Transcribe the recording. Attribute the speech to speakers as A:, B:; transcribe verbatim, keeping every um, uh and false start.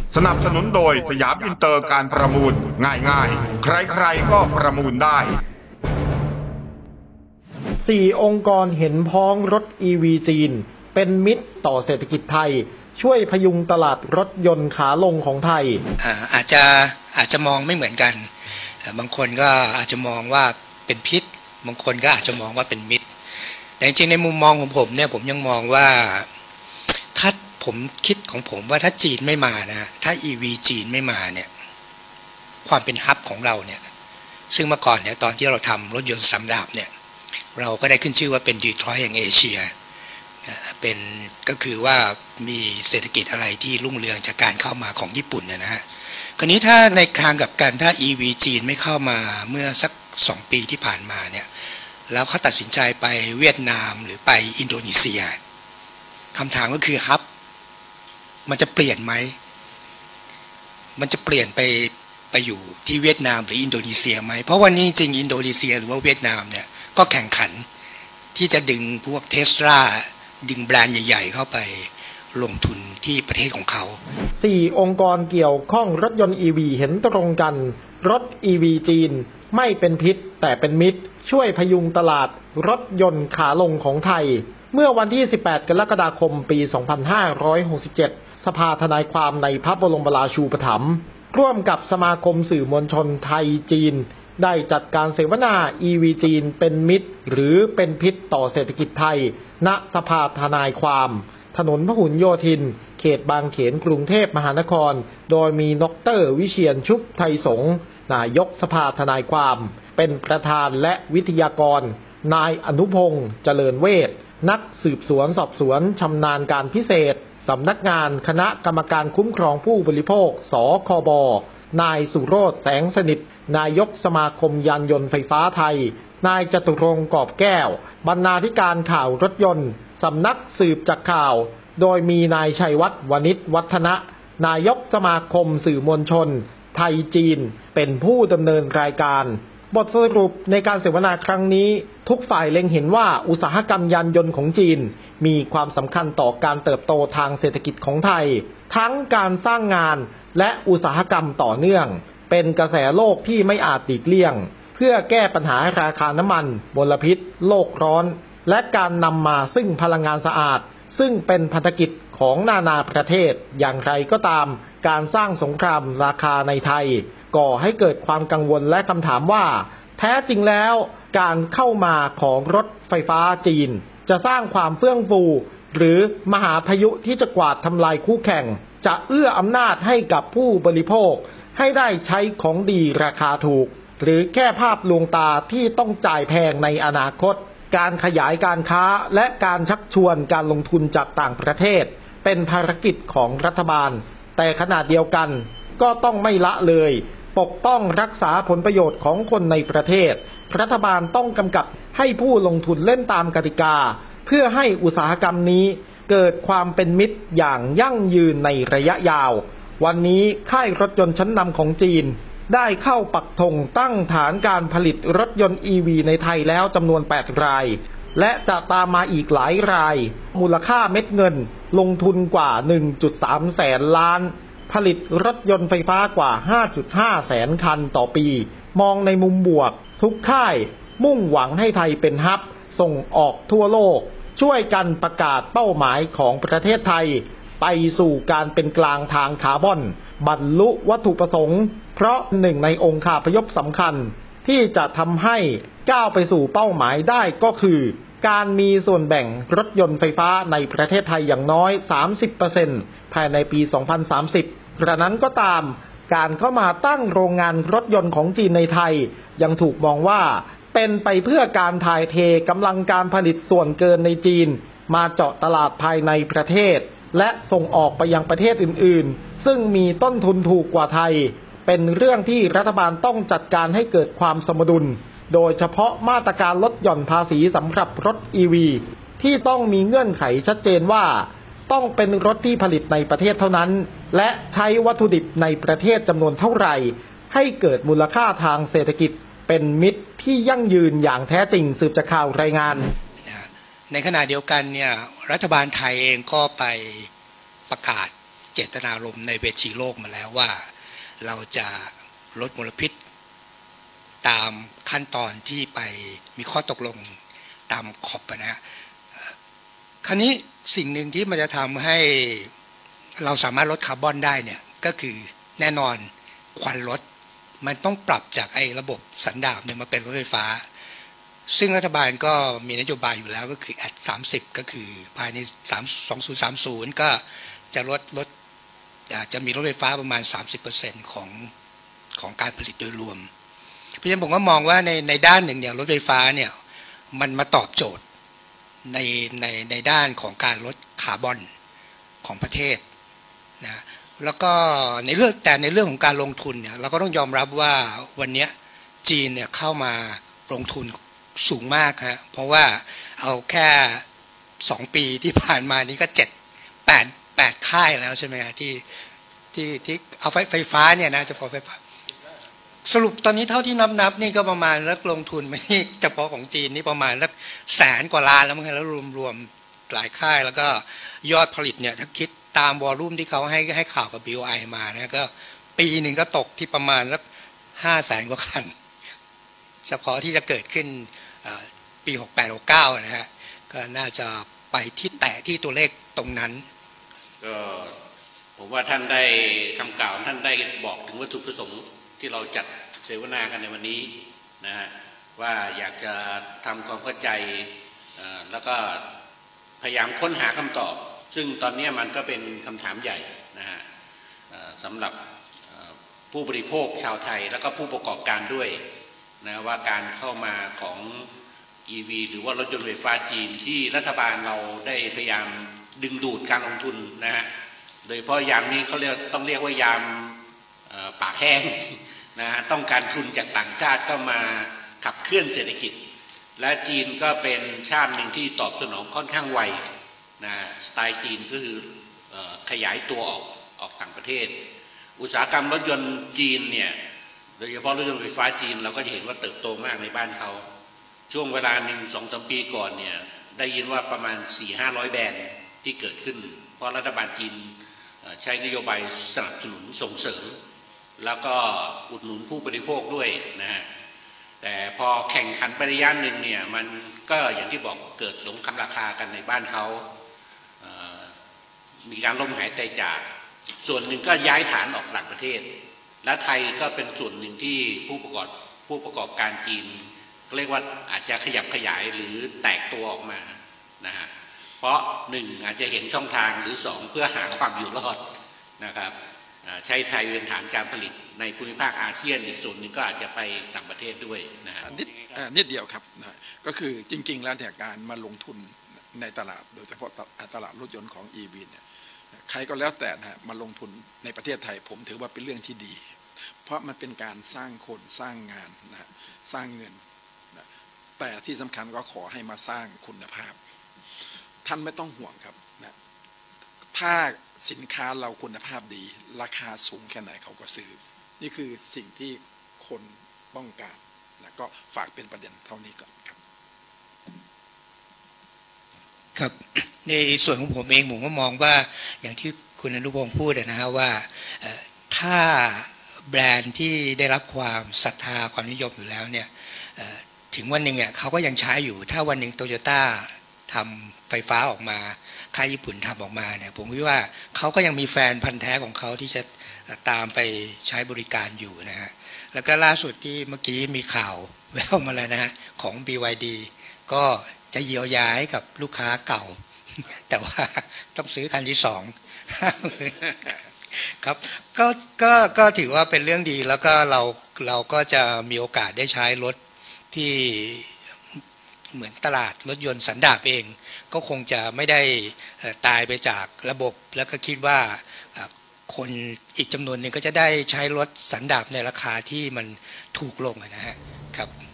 A: สนับสนุนโดยสยามอินเตอร์การประมูลง่ายๆใครๆก็ประมูลได้
B: สี่องค์กรเห็นพ้องรถ อี วี จีนเป็นมิตรต่อเศรษฐกิจไทยช่วยพยุงตลาดรถยนต์ขาลงของไทย
C: อ่าอาจจะอาจจะมองไม่เหมือนกันบางคนก็อาจจะมองว่าเป็นพิษบางคนก็อาจจะมองว่าเป็นมิตรแต่จริงๆในมุมมองของผมเนี่ยผมยังมองว่าถ้าผมคิดของผมว่าถ้าจีนไม่มานะถ้า อี วี จีนไม่มาเนี่ยความเป็นฮับของเราเนี่ยซึ่งเมื่อก่อนเนี่ยตอนที่เราทำรถยนต์สำหรับเนี่ยเราก็ได้ขึ้นชื่อว่าเป็นดีทรอยต์แห่งเอเชียเป็นก็คือว่ามีเศรษฐกิจอะไรที่รุ่งเรืองจากการเข้ามาของญี่ปุ่นนะฮะคราวนี้ถ้าในทางกับกันถ้า อี วี จีนไม่เข้ามาเมื่อสักสองปีที่ผ่านมาเนี่ยแล้วเขาตัดสินใจไปเวียดนามหรือไปอินโดนีเซียคำถามก็คือฮับมันจะเปลี่ยนไหมมันจะเปลี่ยนไปไปอยู่ที่เวียดนามหรืออินโดนีเซียไหมเพราะวันนี้จริงอินโดนีเซียหรือว่าเวียดนามเนี่ยก็แข่งขันที่จะดึงพวกเทสลาดึงแบรนด์ใหญ่ๆเข้าไปลงทุนที่ประเทศของเขา
B: สี่องค์กรเกี่ยวข้องรถยนต์ อี วี เห็นตรงกันรถ อี วี จีนไม่เป็นพิษแต่เป็นมิตรช่วยพยุงตลาดรถยนต์ขาลงของไทยเมื่อวันที่สิบแปดกรกฎาคมปี สองพันห้าร้อยหกสิบเจ็ด สภาทนายความในพระบรมราชูปถัมภ์ร่วมกับสมาคมสื่อมวลชนไทยจีนได้จัดการเสวนา อี วี จีนเป็นมิตรหรือเป็นพิษต่อเศรษฐกิจไทยณสภาทนายความถนนพหลโยธินเขตบางเขนกรุงเทพมหานครโดยมีดร.วิเชียรชุบไทยสงฆ์นายกสภาทนายความเป็นประธานและวิทยากรนายอนุพงษ์เจริญเวชนักสืบสวนสอบสวนชำนาญการพิเศษสำนักงานคณะกรรมการคุ้มครองผู้บริโภคสคบนายสุโรจน์แสงสนิทนายกสมาคมยานยนต์ไฟฟ้าไทยนายจตุรงค์กอบแก้วบรรณาธิการข่าวรถยนต์สำนักสืบจากข่าวโดยมีนายชัยวัฒน์วณิชวัฒนะนายกสมาคมสื่อมวลชนไทยจีนเป็นผู้ดำเนินรายการบทสรุปในการเสวนาครั้งนี้ทุกฝ่ายเล็งเห็นว่าอุตสาหกรรมยานยนต์ของจีนมีความสำคัญต่อการเติบโตทางเศรษฐกิจของไทยทั้งการสร้างงานและอุตสาหกรรมต่อเนื่องเป็นกระแสโลกที่ไม่อาจหลีกเลี่ยงเพื่อแก้ปัญหาราคาน้ำมันมลพิษโลกร้อนและการนำมาซึ่งพลังงานสะอาดซึ่งเป็นพันธกิจของนานาประเทศอย่างไรก็ตามการสร้างสงครามราคาในไทยก่อให้เกิดความกังวลและคำถามว่าแท้จริงแล้วการเข้ามาของรถไฟฟ้าจีนจะสร้างความเฟื่องฟูหรือมหาพายุที่จะกวาดทำลายคู่แข่งจะเอื้ออำนาจให้กับผู้บริโภคให้ได้ใช้ของดีราคาถูกหรือแค่ภาพลวงตาที่ต้องจ่ายแพงในอนาคตการขยายการค้าและการชักชวนการลงทุนจากต่างประเทศเป็นภารกิจของรัฐบาลแต่ขณะเดียวกันก็ต้องไม่ละเลยปกป้องรักษาผลประโยชน์ของคนในประเทศรัฐบาลต้องกำกับให้ผู้ลงทุนเล่นตามกติกาเพื่อให้อุตสาหกรรมนี้เกิดความเป็นมิตรอย่างยั่งยืนในระยะยาววันนี้ค่ายรถยนต์ชั้นนำของจีนได้เข้าปักธงตั้งฐานการผลิตรถยนต์ อี วี ในไทยแล้วจำนวนแปดรายและจะตามมาอีกหลายรายมูลค่าเม็ดเงินลงทุนกว่า หนึ่งจุดสาม แสนล้านผลิตรถยนต์ไฟฟ้ากว่า ห้าจุดห้า แสนคันต่อปีมองในมุมบวกทุกค่ายมุ่งหวังให้ไทยเป็นฮับส่งออกทั่วโลกช่วยกันประกาศเป้าหมายของประเทศไทยไปสู่การเป็นกลางทางคาร์บอนบรรลุวัตถุประสงค์เพราะหนึ่งในองค์คาพยพสำคัญที่จะทำให้ก้าวไปสู่เป้าหมายได้ก็คือการมีส่วนแบ่งรถยนต์ไฟฟ้าในประเทศไทยอย่างน้อย สามสิบเปอร์เซ็นต์ ภายในปี สองพันสามสิบ กระนั้นก็ตามการเข้ามาตั้งโรงงานรถยนต์ของจีนในไทยยังถูกมองว่าเป็นไปเพื่อการถ่ายเทกำลังการผลิตส่วนเกินในจีนมาเจาะตลาดภายในประเทศและส่งออกไปยังประเทศอื่นๆซึ่งมีต้นทุนถูกกว่าไทยเป็นเรื่องที่รัฐบาลต้องจัดการให้เกิดความสมดุลโดยเฉพาะมาตรการลดหย่อนภาษีสำหรับรถ อี วี ที่ต้องมีเงื่อนไขชัดเจนว่าต้องเป็นรถที่ผลิตในประเทศเท่านั้นและใช้วัตถุดิบในประเทศจำนวนเท่าไหร่ให้เกิดมูลค่าทางเศรษฐกิจเป็นมิตรที่ยั่งยืนอย่างแท้จริงสืบจากข่าวรายงาน
C: ในขณะเดียวกันเนี่ยรัฐบาลไทยเองก็ไปประกาศเจตนารมณ์ในเวทีโลกมาแล้วว่าเราจะลดมลพิษตามขั้นตอนที่ไปมีข้อตกลงตามขอบนะฮะคราวนี้สิ่งหนึ่งที่มันจะทำให้เราสามารถลดคาร์บอนได้เนี่ยก็คือแน่นอนควันรถมันต้องปรับจากไอ้ระบบสันดาปเนี่ยมาเป็นรถไฟฟ้าซึ่งรัฐบาลก็มีนโยบายอยู่แล้วก็คือแอดสามสิบก็คือภายในสองพันสามสิบก็จะลดลดจะมีรถไฟฟ้าประมาณ สามสิบเปอร์เซ็นต์ ของของการผลิตโดยรวมเพราะฉะนั้นผมก็มองว่าในในด้านหนึ่งเนี่ยรถไฟฟ้าเนี่ยมันมาตอบโจทย์ในในในด้านของการลดคาร์บอนของประเทศนะแล้วก็ในเรื่องแต่ในเรื่องของการลงทุนเนี่ยเราก็ต้องยอมรับว่าวันนี้จีนเนี่ยเข้ามาลงทุนสูงมากฮะเพราะว่าเอาแค่สองปีที่ผ่านมานี้ก็เจ็ดแปดแปดค่ายแล้วใช่ไหมฮะที่ที่ที่เอาไฟไฟฟ้าเนี่ยนะเฉพาะไฟฟ้าสรุปตอนนี้เท่าที่นับนับนี่ก็ประมาณแล้วลงทุนไม่นี่เฉพาะของจีนนี่ประมาณแล้วแสนกว่าล้านแล้วมั้งแล้วรวมๆหลายค่ายแล้วก็ยอดผลิตเนี่ยถ้าคิดตามวอลลุ่มที่เขาให้ให้ข่าวกับ บี โอ ไอ มานะก็ปีหนึ่งก็ตกที่ประมาณแล้วห้าแสนกว่าคันเฉพาะที่จะเกิดขึ้นปีหกแปด หกเก้านะฮะก็น่าจะไปที่แตะที่ตัวเลขตรงนั้น
D: ก็ผมว่าท่านได้คำกล่าวท่านได้บอกถึงวัตถุประสงค์ที่เราจัดเสวนากันในวันนี้นะฮะว่าอยากจะทำความเข้าใจแล้วก็พยายามค้นหาคำตอบซึ่งตอนนี้มันก็เป็นคำถามใหญ่นะฮะสำหรับผู้บริโภคชาวไทยแล้วก็ผู้ประกอบการด้วยนะว่าการเข้ามาของ อี วี หรือว่ารถยนต์ไฟฟ้าจีนที่รัฐบาลเราได้พยายามดึงดูดการลงทุนนะฮะโดยเฉพาะยามนี้เขาเรียกต้องเรียกว่ายามปากแห้งนะฮะต้องการทุนจากต่างชาติเข้ามาขับเคลื่อนเศรษฐกิจและจีนก็เป็นชาติหนึ่งที่ตอบสนองค่อนข้างไวนะสไตล์จีนก็คือขยายตัวออกออกต่างประเทศอุตสาหกรรมรถยนต์จีนเนี่ยโดยเฉพาะรถยนต์ไฟฟ้าจีนเราก็จะเห็นว่าเติบโตมากในบ้านเขาช่วงเวลาหนึ่งสองสามปีก่อนเนี่ยได้ยินว่าประมาณ สี่ห้าร้อย แบรนด์ที่เกิดขึ้นเพราะรัฐบาลจีนใช้นโยบายสนับสนุนส่งเสริมแล้วก็อุดหนุนผู้บริโภคด้วยนะฮะแต่พอแข่งขันไประยะหนึ่งเนี่ยมันก็อย่างที่บอกเกิดสงครามราคากันในบ้านเขามีการล้มหายตายจากส่วนหนึ่งก็ย้ายฐานออกต่างประเทศและไทยก็เป็นส่วนหนึ่งที่ผู้ประกอบผู้ประกอบการจีนเรียกว่าอาจจะขยับขยายหรือแตกตัวออกมานะฮะเพราะหนึ่งอาจจะเห็นช่องทางหรือสองเพื่อหาความอยู่รอดนะครับใช้ไทยเป็นฐานการผลิตในภูมิภาคอาเซียนอีกส่วนหนึ่งก็อาจจะไปต่างประเทศด้วยนะฮะ
E: นิดนิดเดียวครับนะก็คือจริงๆแล้วเนี่ยการมาลงทุนในตลาดโดยเฉพาะตลาดรถยนต์ของ อี วี เนี่ยใครก็แล้วแต่นะมาลงทุนในประเทศไทยผมถือว่าเป็นเรื่องที่ดีเพราะมันเป็นการสร้างคนสร้างงานนะสร้างเงินนะแต่ที่สำคัญก็ขอให้มาสร้างคุณภาพท่านไม่ต้องห่วงครับนะถ้าสินค้าเราคุณภาพดีราคาสูงแค่ไหนเขาก็ซื้อนี่คือสิ่งที่คนต้องการนะก็ฝากเป็นประเด็นเท่านี้ก่อนครับ
C: ครับในส่วนของผมเองผมก็มองว่าอย่างที่คุณอนุพงศ์พูดนะฮะว่าถ้าแบรนด์ที่ได้รับความศรัทธาความนิยมอยู่แล้วเนี่ยถึงวันหนึ่งเขาก็ยังใช้อยู่ถ้าวันหนึ่งโตโยต้าทำไฟฟ้าออกมาค่ายญี่ปุ่นทำออกมาเนี่ยผมคิดว่าเขาก็ยังมีแฟนพันธุ์แท้ของเขาที่จะตามไปใช้บริการอยู่นะฮะแล้วก็ล่าสุดที่เมื่อกี้มีข่าวแววมาแล้วนะฮะของ บี วาย ดี ก็จะเยียวยาให้กับลูกค้าเก่าแต่ว่าต้องซื้อคันที่สองครับก็ก็ก็ถือว่าเป็นเรื่องดีแล้วก็เราเราก็จะมีโอกาสได้ใช้รถที่เหมือนตลาดรถยนต์สันดาปเองก็คงจะไม่ได้ตายไปจากระบบแล้วก็คิดว่าคนอีกจำนวนหนึ่งก็จะได้ใช้รถสันดาปในราคาที่มันถูกลงนะฮะครับ